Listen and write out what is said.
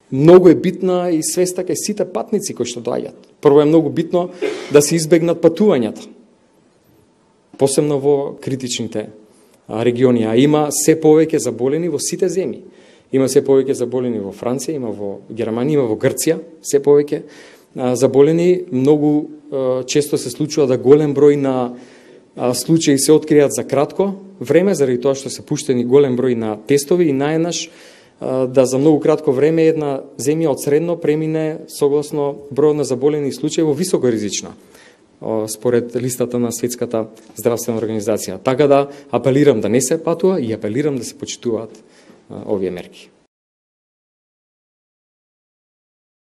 многу е битна и свеста кај сите патници кои што доаѓаат. Прво е многу битно да се избегнат патувањата, посебно во критичните региони, а има се повеќе заболени во сите земји. Има се повеќе заболени во Франција, има во Германија, има во Грција, се повеќе заболени. Многу често се случува да голем број на случаи се откријат за кратко време, заради тоа што се пуштени голем број на тестови и наеднаш да за многу кратко време една земја од средно премине согласно бројот на заболени случаи во високоризична, според листата на Светската здравствена организација. Така да апелирам да не се патува и апелирам да се почитуваат овие мерки.